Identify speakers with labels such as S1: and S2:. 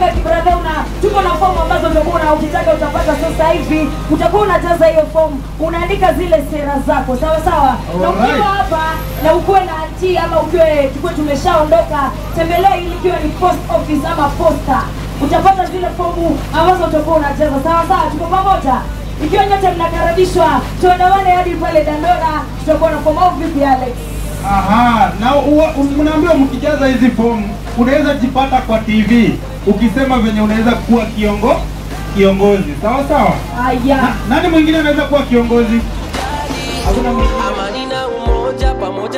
S1: ukitaka kibradha tuko na fomu ambazo utakuwa ukitaka utapata sasa hivi. Utakuwa unajaza hiyo fomu, unaandika zile sera zako, sawa sawa. Na ukiwa hapa na ukuwe na auntie ama tukiwa tumeshaondoka, tembelea ili ikiwa ni post office ama posta. Utapata zile fomu ambazo utakuwa unajaza, sawa sawa. Tuko pamoja. Ikiwa nyote mnakaribishwa, tuandamane hadi pale Dandora, tutakuwa na fomu au vipi Alex?
S2: Aha, na mnaambiwa mkijaza hizi fomu unaweza jipata kwa TV ukisema venye unaweza kuwa kiongozi. Sawa sawa?
S1: Aya.
S2: Nani mwingine anaweza kuwa kiongozi?
S3: Amani na umoja pamoja.